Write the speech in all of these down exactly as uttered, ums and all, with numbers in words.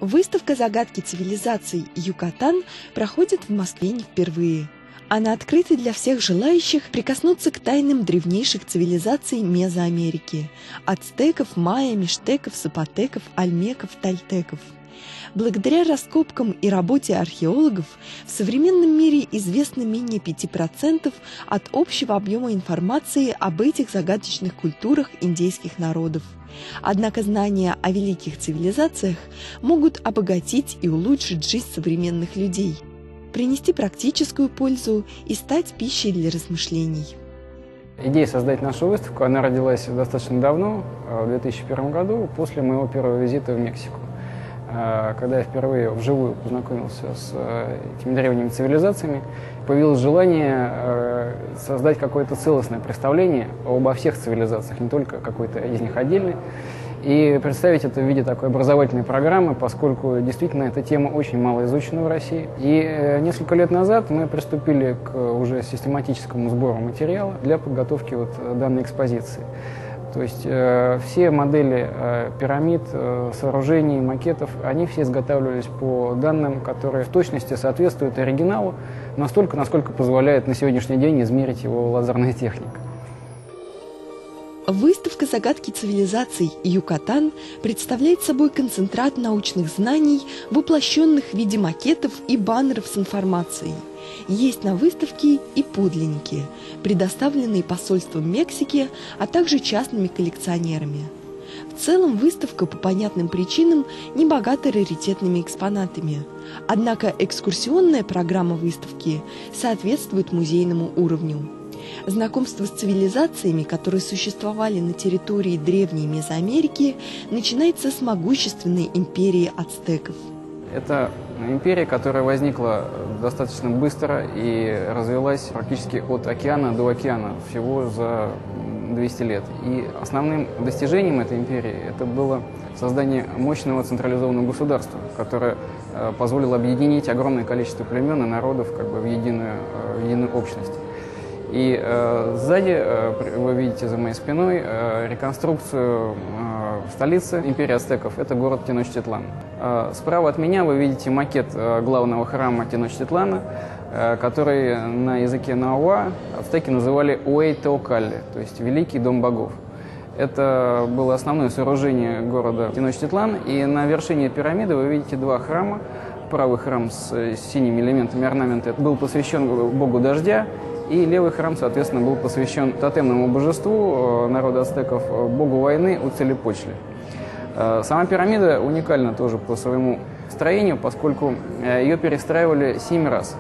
Выставка «Загадки цивилизаций Юкатан» проходит в Москве не впервые. Она открыта для всех желающих прикоснуться к тайнам древнейших цивилизаций Мезоамерики – ацтеков, майя, мixтеков, запотеков, ольмеков, тольтеков. Благодаря раскопкам и работе археологов в современном мире известно менее пяти процентов от общего объема информации об этих загадочных культурах индейских народов. Однако знания о великих цивилизациях могут обогатить и улучшить жизнь современных людей, принести практическую пользу и стать пищей для размышлений. Идея создать нашу выставку, она родилась достаточно давно, в две тысячи первом году, после моего первого визита в Мексику. Когда я впервые вживую познакомился с этими древними цивилизациями, появилось желание создать какое-то целостное представление обо всех цивилизациях, не только какой-то из них отдельный, и представить это в виде такой образовательной программы, поскольку действительно эта тема очень мало изучена в России. И несколько лет назад мы приступили к уже систематическому сбору материала для подготовки вот данной экспозиции. То есть э, все модели э, пирамид, э, сооружений, макетов, они все изготавливались по данным, которые в точности соответствуют оригиналу, настолько, насколько позволяет на сегодняшний день измерить его лазерная техника. Выставка «Загадки цивилизаций Юкатан» представляет собой концентрат научных знаний, воплощенных в виде макетов и баннеров с информацией. Есть на выставке и подлинники, предоставленные посольством Мексики, а также частными коллекционерами. В целом выставка по понятным причинам не богата раритетными экспонатами. Однако экскурсионная программа выставки соответствует музейному уровню. Знакомство с цивилизациями, которые существовали на территории древней Мезоамерики, начинается с могущественной империи ацтеков. Это империя, которая возникла достаточно быстро и развилась практически от океана до океана, всего за двести лет. И основным достижением этой империи это было создание мощного централизованного государства, которое позволило объединить огромное количество племен и народов как бы в единую, в единую общность. И э, сзади э, вы видите за моей спиной э, реконструкцию э, столицы империи ацтеков, это город Теночтитлан. Э, справа от меня вы видите макет э, главного храма Теночтитлана, э, который на языке науа ацтеки называли Уэй-Теокалли, то есть Великий дом богов. Это было основное сооружение города Теночтитлан, и на вершине пирамиды вы видите два храма. Правый храм с, с синими элементами орнамента был посвящен богу дождя, и левый храм, соответственно, был посвящен тотемному божеству народа ацтеков, богу войны Уцелепочли. Сама пирамида уникальна тоже по своему строению, поскольку ее перестраивали семь раз.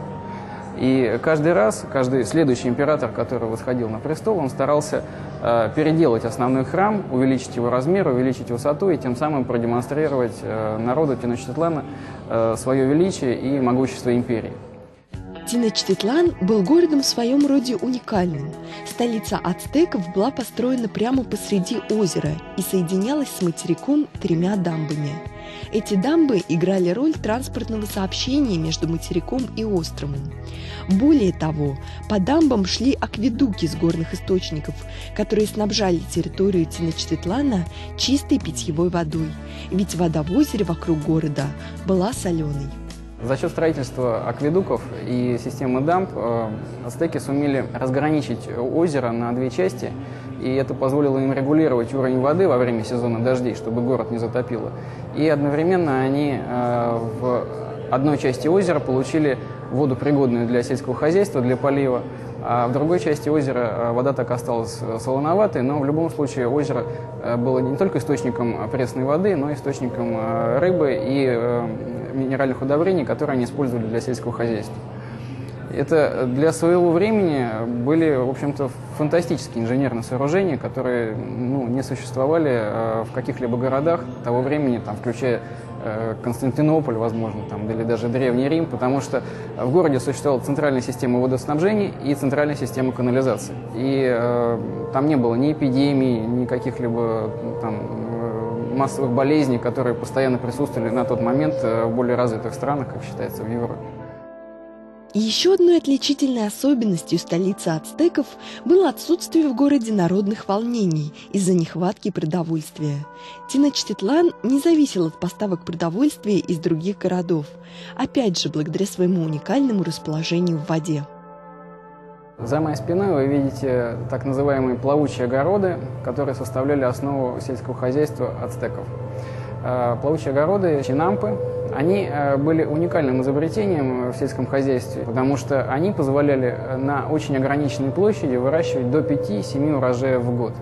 И каждый раз, каждый следующий император, который восходил на престол, он старался переделать основной храм, увеличить его размер, увеличить высоту и тем самым продемонстрировать народу Теночтитлана свое величие и могущество империи. Теночтитлан был городом в своем роде уникальным. Столица ацтеков была построена прямо посреди озера и соединялась с материком тремя дамбами. Эти дамбы играли роль транспортного сообщения между материком и островом. Более того, по дамбам шли акведуки с горных источников, которые снабжали территорию Теночтитлана чистой питьевой водой, ведь вода в озере вокруг города была соленой. За счет строительства акведуков и системы дамб э, ацтеки сумели разграничить озеро на две части, и это позволило им регулировать уровень воды во время сезона дождей, чтобы город не затопило. И одновременно они э, в одной части озера получили воду, пригодную для сельского хозяйства, для полива, а в другой части озера вода так осталась солоноватой, но в любом случае озеро было не только источником пресной воды, но и источником рыбы и минеральных удобрений, которые они использовали для сельского хозяйства. Это для своего времени были, в общем-то, фантастические инженерные сооружения, которые ну, не существовали в каких-либо городах того времени, там, включая Константинополь, возможно, там, или даже Древний Рим, потому что в городе существовала центральная система водоснабжения и центральная система канализации. И э, там не было ни эпидемий, ни каких-либо там, массовых болезней, которые постоянно присутствовали на тот момент в более развитых странах, как считается, в Европе. И еще одной отличительной особенностью столицы ацтеков было отсутствие в городе народных волнений из-за нехватки продовольствия. Теночтитлан не зависел от поставок продовольствия из других городов, опять же благодаря своему уникальному расположению в воде. За моей спиной вы видите так называемые плавучие огороды, которые составляли основу сельского хозяйства ацтеков. Плавучие огороды, чинампы, они были уникальным изобретением в сельском хозяйстве, потому что они позволяли на очень ограниченной площади выращивать до пяти-семи урожаев в год.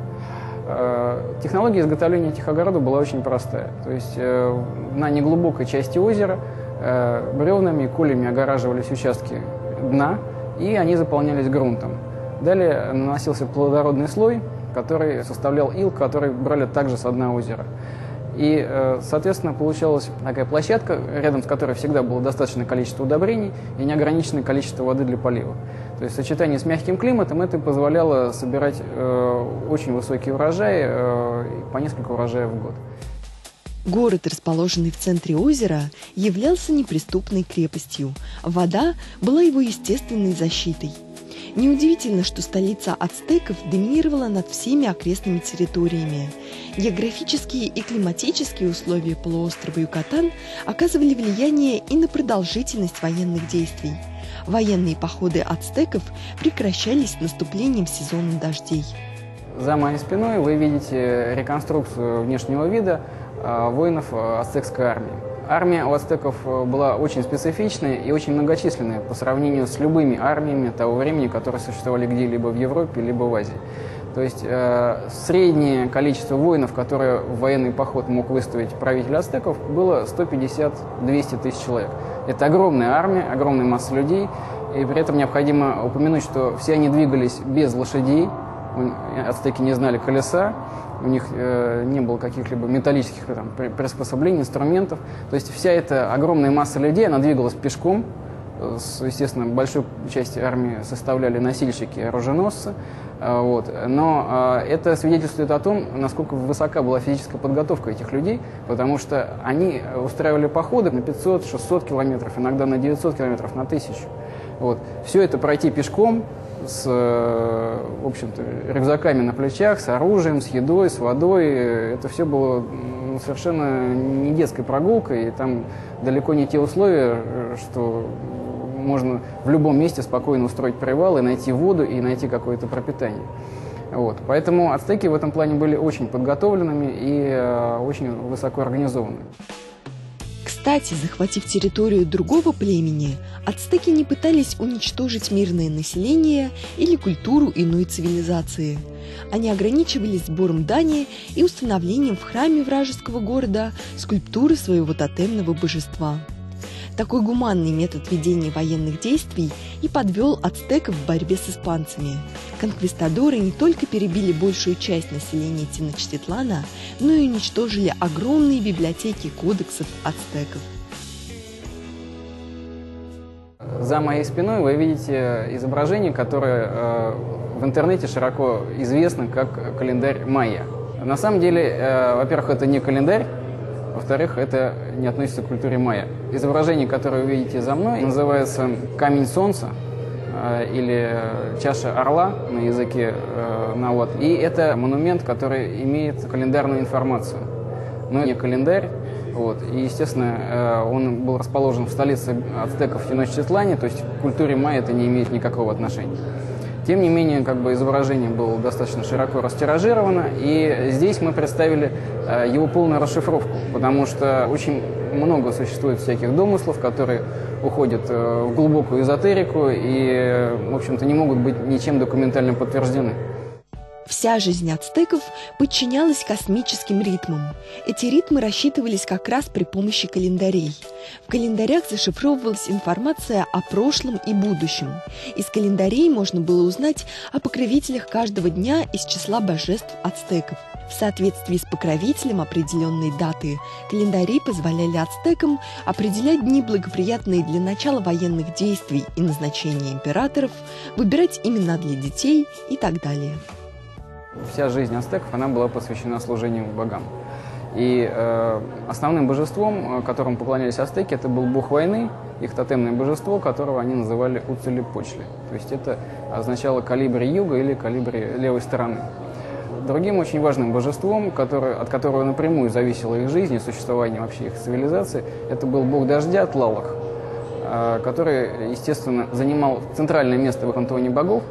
Технология изготовления этих огородов была очень простая. То есть на неглубокой части озера бревнами и колями огораживались участки дна, и они заполнялись грунтом. Далее наносился плодородный слой, который составлял ил, который брали также с дна озера. И, соответственно, получалась такая площадка, рядом с которой всегда было достаточное количество удобрений и неограниченное количество воды для полива. То есть в сочетании с мягким климатом это позволяло собирать э, очень высокий урожай, э, по несколько урожаев в год. Город, расположенный в центре озера, являлся неприступной крепостью. Вода была его естественной защитой. Неудивительно, что столица ацтеков доминировала над всеми окрестными территориями. Географические и климатические условия полуострова Юкатан оказывали влияние и на продолжительность военных действий. Военные походы ацтеков прекращались с наступлением сезона дождей. За моей спиной вы видите реконструкцию внешнего вида воинов ацтекской армии. Армия у ацтеков была очень специфичная и очень многочисленная по сравнению с любыми армиями того времени, которые существовали где-либо в Европе, либо в Азии. То есть э, среднее количество воинов, которые в военный поход мог выставить правитель ацтеков, было сто пятьдесят — двести тысяч человек. Это огромная армия, огромная масса людей, и при этом необходимо упомянуть, что все они двигались без лошадей, ацтеки не знали колеса, у них э, не было каких-либо металлических там, приспособлений, инструментов. То есть вся эта огромная масса людей, она двигалась пешком. С, естественно, большую часть армии составляли носильщики и оруженосцы. Э, вот. Но э, это свидетельствует о том, насколько высока была физическая подготовка этих людей, потому что они устраивали походы на пятьсот — шестьсот километров, иногда на девятьсот километров, на тысячу. Вот. Все это пройти пешком, с, в общем-то, рюкзаками на плечах, с оружием, с едой, с водой. Это все было совершенно не детской прогулкой, и там далеко не те условия, что можно в любом месте спокойно устроить привал и найти воду, и найти какое-то пропитание. Вот. Поэтому ацтеки в этом плане были очень подготовленными и очень высоко организованными. Кстати, захватив территорию другого племени, ацтеки не пытались уничтожить мирное население или культуру иной цивилизации. Они ограничивались сбором дани и установлением в храме вражеского города скульптуры своего тотемного божества. Такой гуманный метод ведения военных действий и подвел ацтеков в борьбе с испанцами. Конквистадоры не только перебили большую часть населения Теночтитлана, но и уничтожили огромные библиотеки кодексов ацтеков. За моей спиной вы видите изображение, которое э, в интернете широко известно как календарь майя. На самом деле, э, во-первых, это не календарь, во-вторых, это не относится к культуре майя. Изображение, которое вы видите за мной, называется «Камень солнца» э, или «Чаша орла» на языке э, наот. И это монумент, который имеет календарную информацию, но не календарь. Вот. И, естественно, э, он был расположен в столице ацтеков в Теночтитлане, то есть к культуре майя это не имеет никакого отношения. Тем не менее, как бы изображение было достаточно широко растиражировано, и здесь мы представили э, его полную расшифровку, потому что очень много существует всяких домыслов, которые уходят э, в глубокую эзотерику и, в общем-то, не могут быть ничем документально подтверждены. Вся жизнь ацтеков подчинялась космическим ритмам. Эти ритмы рассчитывались как раз при помощи календарей. В календарях зашифровывалась информация о прошлом и будущем. Из календарей можно было узнать о покровителях каждого дня из числа божеств ацтеков. В соответствии с покровителем определенной даты календари позволяли ацтекам определять дни, благоприятные для начала военных действий и назначения императоров, выбирать имена для детей и так далее. Вся жизнь ацтеков, она была посвящена служению богам. И э, основным божеством, которому поклонялись ацтеки, это был бог войны, их тотемное божество, которого они называли Уцелепочли. То есть это означало калибри юга или калибри левой стороны. Другим очень важным божеством, который, от которого напрямую зависела их жизнь и существование вообще их цивилизации, это был бог дождя Тлалах, э, который, естественно, занимал центральное место в пантеоне богов.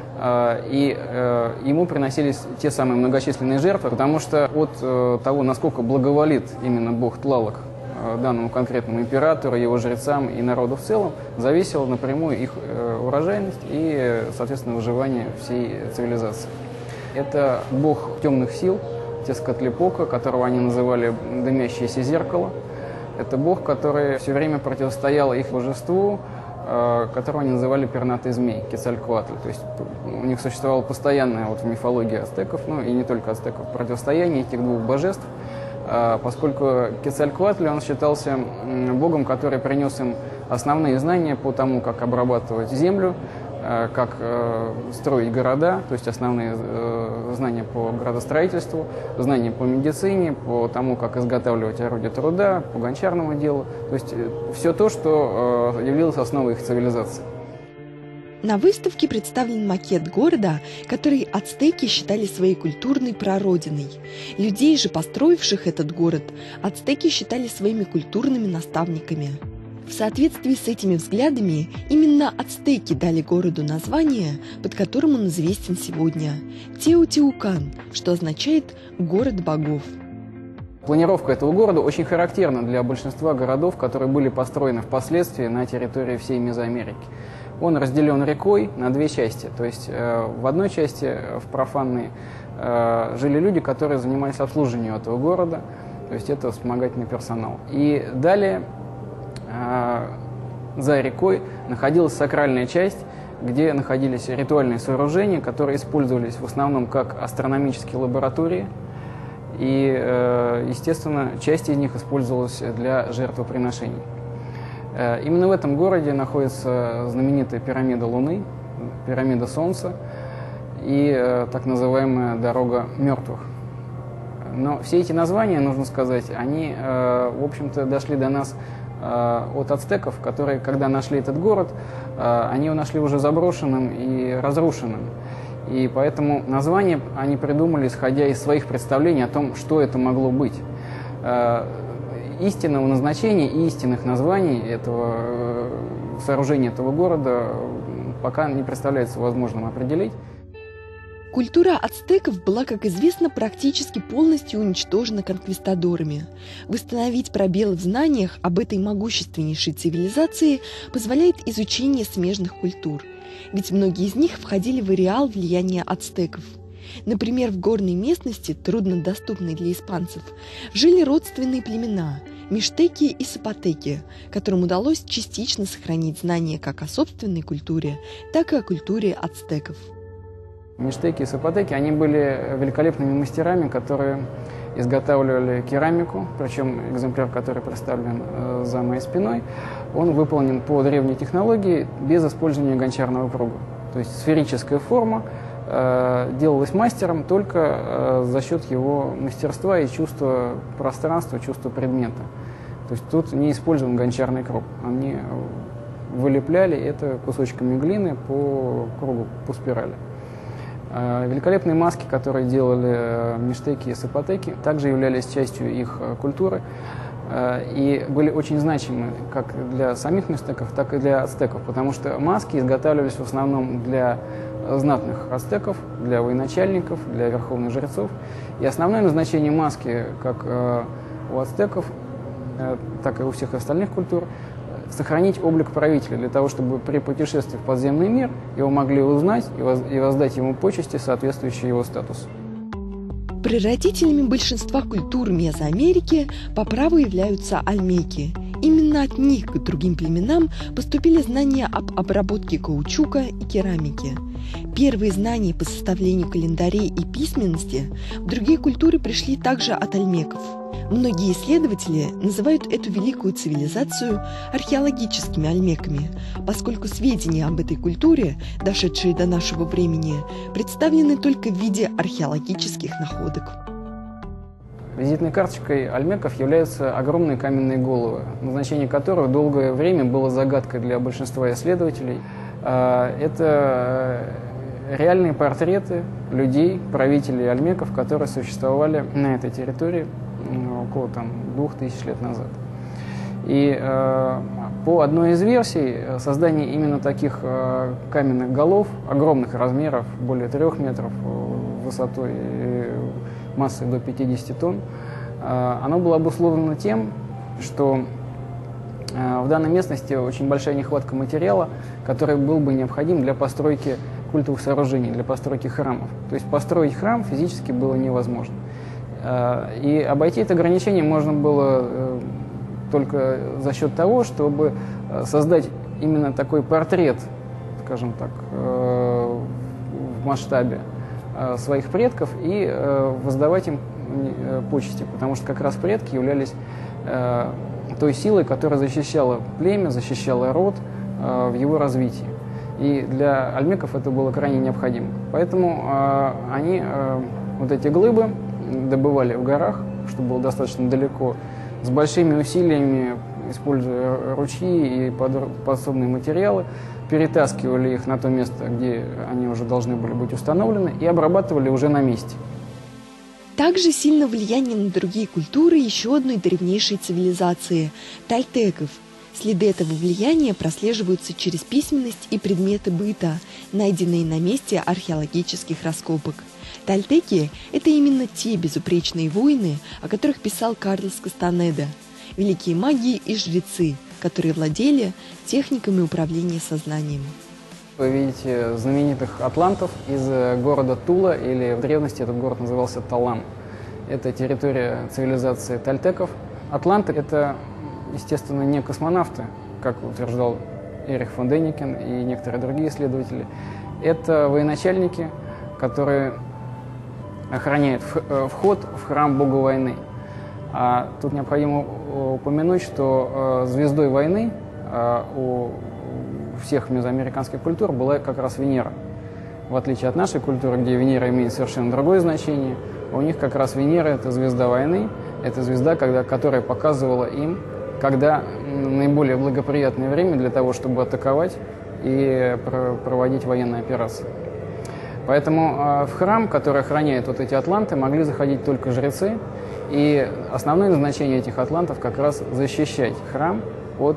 И э, ему приносились те самые многочисленные жертвы, потому что от э, того, насколько благоволит именно бог Тлалах э, данному конкретному императору, его жрецам и народу в целом, зависела напрямую их э, урожайность и, соответственно, выживание всей цивилизации. Это бог темных сил, Тескатлипока, которого они называли «дымящееся зеркало». Это бог, который все время противостоял их божеству, которого они называли пернатый змей, Кецалькуатль. То есть у них существовало постоянное вот в мифологии ацтеков, ну и не только ацтеков, противостояние этих двух божеств, поскольку Кецалькуатль, он считался богом, который принес им основные знания по тому, как обрабатывать землю, как строить города, то есть основные знания по градостроительству, знания по медицине, по тому, как изготавливать орудия труда, по гончарному делу. То есть все то, что явилось основой их цивилизации. На выставке представлен макет города, который ацтеки считали своей культурной прародиной. Людей же, построивших этот город, ацтеки считали своими культурными наставниками. В соответствии с этими взглядами именно ацтеки дали городу название, под которым он известен сегодня – Теотиукан, что означает «город богов». Планировка этого города очень характерна для большинства городов, которые были построены впоследствии на территории всей Мезоамерики. Он разделен рекой на две части. То есть э, в одной части, э, в профанной, э, жили люди, которые занимались обслуживанием этого города, то есть это вспомогательный персонал. И далее э, за рекой находилась сакральная часть, где находились ритуальные сооружения, которые использовались в основном как астрономические лаборатории. И, естественно, часть из них использовалась для жертвоприношений. Именно в этом городе находится знаменитая пирамида Луны, пирамида Солнца и так называемая дорога мертвых. Но все эти названия, нужно сказать, они, в общем-то, дошли до нас от ацтеков, которые, когда нашли этот город, они его нашли уже заброшенным и разрушенным. И поэтому название они придумали, исходя из своих представлений о том, что это могло быть. Истинного назначения и истинных названий этого сооружения, этого города пока не представляется возможным определить. Культура ацтеков была, как известно, практически полностью уничтожена конквистадорами. Восстановить пробелы в знаниях об этой могущественнейшей цивилизации позволяет изучение смежных культур. Ведь многие из них входили в ареал влияния ацтеков. Например, в горной местности, труднодоступной для испанцев, жили родственные племена – миштеки и сапотеки, которым удалось частично сохранить знания как о собственной культуре, так и о культуре ацтеков. Миштеки и сапотеки, они были великолепными мастерами, которые изготавливали керамику, причем экземпляр, который представлен э, за моей спиной, он выполнен по древней технологии без использования гончарного круга. То есть сферическая форма э, делалась мастером только э, за счет его мастерства и чувства пространства, чувства предмета. То есть тут не использован гончарный круг. Они вылепляли это кусочками глины по кругу, по спирали. Великолепные маски, которые делали миштеки и сапотеки, также являлись частью их культуры и были очень значимы как для самих миштеков, так и для ацтеков, потому что маски изготавливались в основном для знатных ацтеков, для военачальников, для верховных жрецов. И основное назначение маски, как у ацтеков, так и у всех остальных культур, сохранить облик правителя, для того, чтобы при путешествии в подземный мир его могли узнать и воздать ему почести, соответствующие его статусу. Прародителями большинства культур Мезоамерики по праву являются альмеки. Именно от них к другим племенам поступили знания об обработке каучука и керамики. Первые знания по составлению календарей и письменности в другие культуры пришли также от альмеков. Многие исследователи называют эту великую цивилизацию археологическими альмеками, поскольку сведения об этой культуре, дошедшие до нашего времени, представлены только в виде археологических находок. Визитной карточкой ольмеков являются огромные каменные головы, назначение которых долгое время было загадкой для большинства исследователей. Это реальные портреты людей, правителей ольмеков, которые существовали на этой территории около там, двух тысяч лет назад. И э, по одной из версий, создание именно таких э, каменных голов, огромных размеров, более трех метров высотой и массой до пятидесяти тонн, э, оно было обусловлено тем, что э, в данной местности очень большая нехватка материала, который был бы необходим для постройки культовых сооружений, для постройки храмов. То есть построить храм физически было невозможно. Э, и обойти это ограничение можно было э, только за счет того, чтобы создать именно такой портрет, скажем так, в масштабе своих предков и воздавать им почести, потому что как раз предки являлись той силой, которая защищала племя, защищала род в его развитии. И для ольмеков это было крайне необходимо. Поэтому они вот эти глыбы добывали в горах, что было достаточно далеко, с большими усилиями, используя ручьи и подсобные материалы, перетаскивали их на то место, где они уже должны были быть установлены, и обрабатывали уже на месте. Также сильно влияние на другие культуры еще одной древнейшей цивилизации – тольтеков. Следы этого влияния прослеживаются через письменность и предметы быта, найденные на месте археологических раскопок. Тольтеки – это именно те безупречные воины, о которых писал Карлос Кастанеда, великие маги и жрецы, которые владели техниками управления сознанием. Вы видите знаменитых атлантов из города Тула, или в древности этот город назывался Талам. Это территория цивилизации тольтеков. Атланты – это, естественно, не космонавты, как утверждал Эрих фон Деникен и некоторые другие исследователи. Это военачальники, которые охраняют вход в храм бога войны. А тут необходимо упомянуть, что звездой войны у всех мезоамериканских культур была как раз Венера. В отличие от нашей культуры, где Венера имеет совершенно другое значение, у них как раз Венера – это звезда войны, это звезда, когда, которая показывала им, когда наиболее благоприятное время для того, чтобы атаковать и проводить военные операции. Поэтому в храм, который охраняет вот эти атланты, могли заходить только жрецы, и основное назначение этих атлантов как раз защищать храм от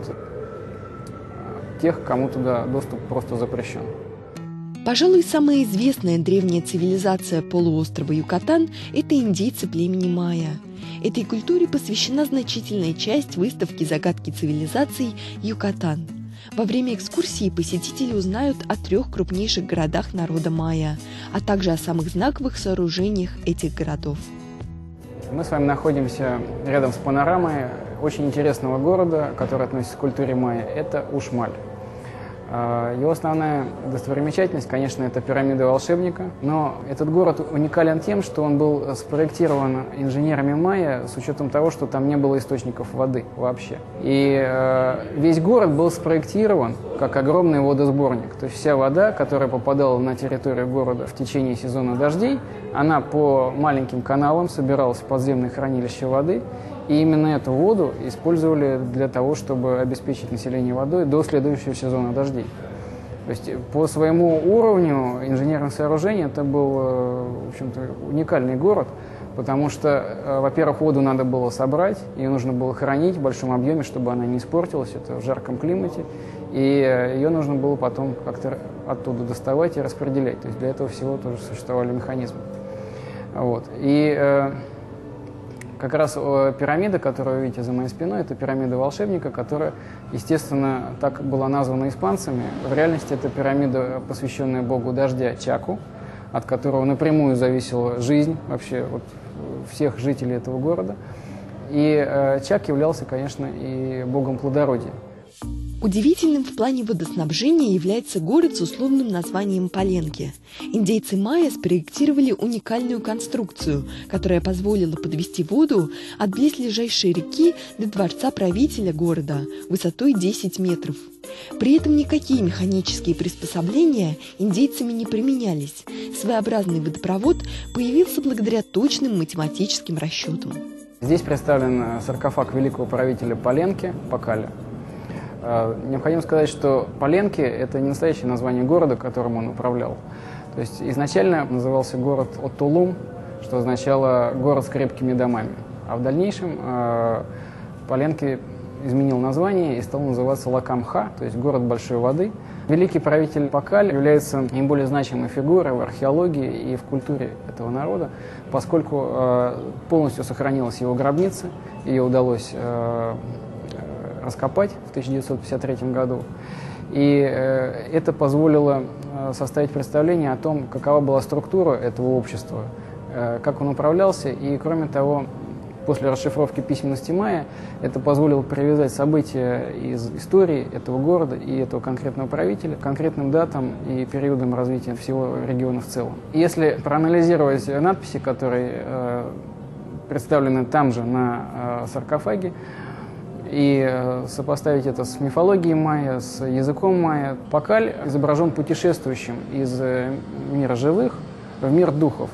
тех, кому туда доступ просто запрещен. Пожалуй, самая известная древняя цивилизация полуострова Юкатан – это индейцы племени майя. Этой культуре посвящена значительная часть выставки «Загадки цивилизаций Юкатан». Во время экскурсии посетители узнают о трех крупнейших городах народа майя, а также о самых знаковых сооружениях этих городов. Мы с вами находимся рядом с панорамой очень интересного города, который относится к культуре майя. Это Ушмаль. Его основная достопримечательность, конечно, это пирамида волшебника, но этот город уникален тем, что он был спроектирован инженерами майя с учетом того, что там не было источников воды вообще. И э, весь город был спроектирован как огромный водосборник. То есть вся вода, которая попадала на территорию города в течение сезона дождей, она по маленьким каналам собиралась в подземные хранилища воды. И именно эту воду использовали для того, чтобы обеспечить население водой до следующего сезона дождей. То есть по своему уровню инженерных сооружений это был, в общем-то, уникальный город, потому что, во-первых, воду надо было собрать, ее нужно было хранить в большом объеме, чтобы она не испортилась, это в жарком климате, и ее нужно было потом как-то оттуда доставать и распределять. То есть для этого всего тоже существовали механизмы. Вот. И как раз пирамида, которую вы видите за моей спиной, это пирамида волшебника, которая, естественно, так была названа испанцами. В реальности это пирамида, посвященная богу дождя Чаку, от которого напрямую зависела жизнь вообще вот всех жителей этого города. И э, Чак являлся, конечно, и богом плодородия. Удивительным в плане водоснабжения является город с условным названием Паленки. Индейцы майя спроектировали уникальную конструкцию, которая позволила подвести воду от близлежащей реки до дворца правителя города высотой десять метров. При этом никакие механические приспособления индейцами не применялись. Своеобразный водопровод появился благодаря точным математическим расчетам. Здесь представлен саркофаг великого правителя Паленки, Пакаля. Необходимо сказать, что Паленки – это не настоящее название города, которым он управлял. То есть изначально назывался город Оттулум, что означало «город с крепкими домами». А в дальнейшем Паленки изменил название и стал называться Лакамха, то есть город большой воды. Великий правитель Пакаль является наиболее значимой фигурой в археологии и в культуре этого народа, поскольку э, полностью сохранилась его гробница, ее удалось э, раскопать в тысяча девятьсот пятьдесят третьем году. И э, это позволило э, составить представление о том, какова была структура этого общества, э, как он управлялся, и, кроме того, после расшифровки письменности майя это позволило привязать события из истории этого города и этого конкретного правителя к конкретным датам и периодам развития всего региона в целом. Если проанализировать надписи, которые э, представлены там же на э, саркофаге, и э, сопоставить это с мифологией майя, с языком майя, Пакаль изображен путешествующим из э, мира живых в мир духов.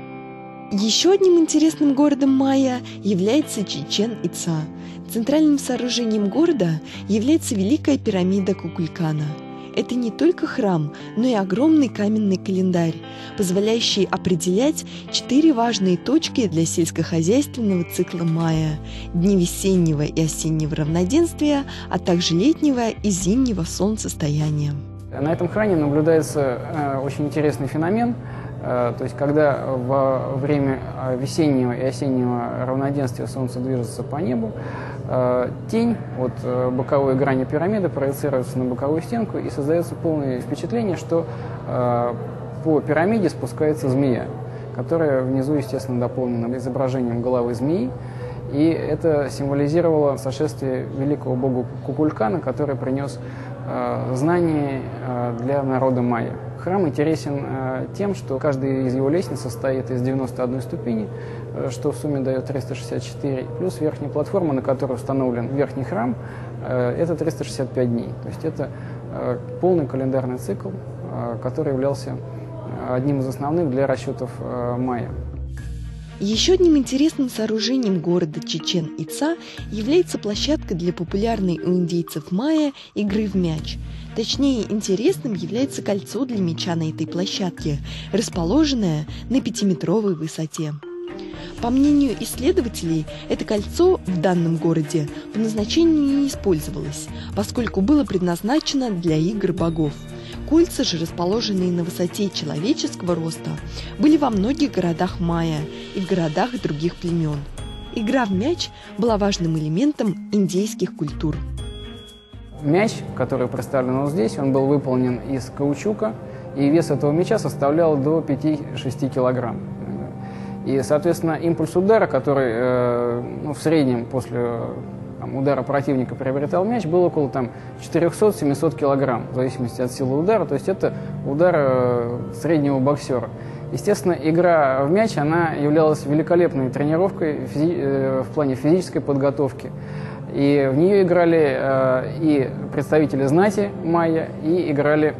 Еще одним интересным городом майя является Чичен-Ица. Центральным сооружением города является Великая пирамида Кукулькана. Это не только храм, но и огромный каменный календарь, позволяющий определять четыре важные точки для сельскохозяйственного цикла майя – дни весеннего и осеннего равноденствия, а также летнего и зимнего солнцестояния. На этом храме наблюдается э, очень интересный феномен. То есть, когда во время весеннего и осеннего равноденствия Солнце движется по небу, тень от боковой грани пирамиды проецируется на боковую стенку, и создается полное впечатление, что по пирамиде спускается змея, которая внизу, естественно, дополнена изображением головы змеи. И это символизировало сошествие великого бога Кукулькана, который принес э, знания э, для народа майя. Храм интересен э, тем, что каждая из его лестниц состоит из девяноста одной ступени, э, что в сумме дает триста шестьдесят четыре, плюс верхняя платформа, на которой установлен верхний храм, э, это триста шестьдесят пять дней. То есть это э, полный календарный цикл, э, который являлся одним из основных для расчетов э, майя. Еще одним интересным сооружением города Чичен-Ица является площадка для популярной у индейцев майя игры в мяч. Точнее, интересным является кольцо для мяча на этой площадке, расположенное на пятиметровой высоте. По мнению исследователей, это кольцо в данном городе по назначению не использовалось, поскольку было предназначено для игр богов. Кольца же, расположенные на высоте человеческого роста, были во многих городах майя и в городах других племен. Игра в мяч была важным элементом индейских культур. Мяч, который представлен вот здесь, он был выполнен из каучука, и вес этого мяча составлял до пяти-шести килограмм. И, соответственно, импульс удара, который э, ну, в среднем после там, удара противника приобретал мяч, был около там, четырёхсот-семисот килограмм, в зависимости от силы удара. То есть это удар э, среднего боксера. Естественно, игра в мяч, она являлась великолепной тренировкой физи э, в плане физической подготовки. И в нее играли э, и представители знати майя, и играли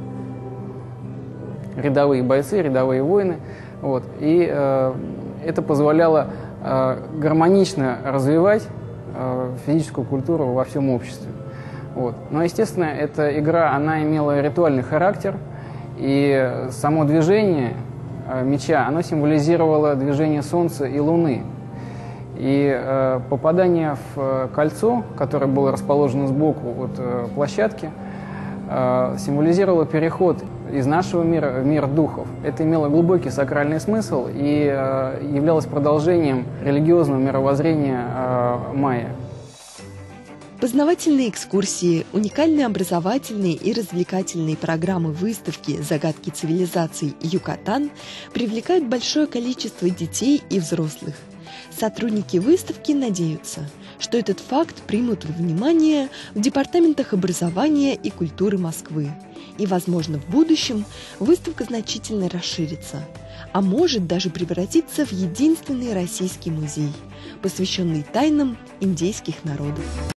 рядовые бойцы, рядовые воины. Вот. И э, это позволяло э, гармонично развивать э, физическую культуру во всем обществе. Вот. Но, естественно, эта игра, она имела ритуальный характер, и само движение э, мяча, оно символизировало движение Солнца и Луны. И э, попадание в э, кольцо, которое было расположено сбоку от э, площадки, э, символизировало переход из нашего мира в мир духов. Это имело глубокий сакральный смысл и э, являлось продолжением религиозного мировоззрения э, майя. Познавательные экскурсии, уникальные образовательные и развлекательные программы выставки «Загадки цивилизаций Юкатан» привлекают большое количество детей и взрослых. Сотрудники выставки надеются, что этот факт примут во внимание в департаментах образования и культуры Москвы. И, возможно, в будущем выставка значительно расширится, а может даже превратиться в единственный российский музей, посвященный тайнам индейских народов.